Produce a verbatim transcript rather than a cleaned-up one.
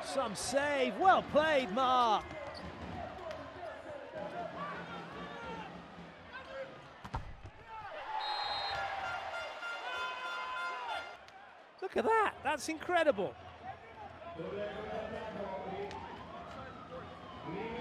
Some save. Well played, Mark. Look at that. That's incredible.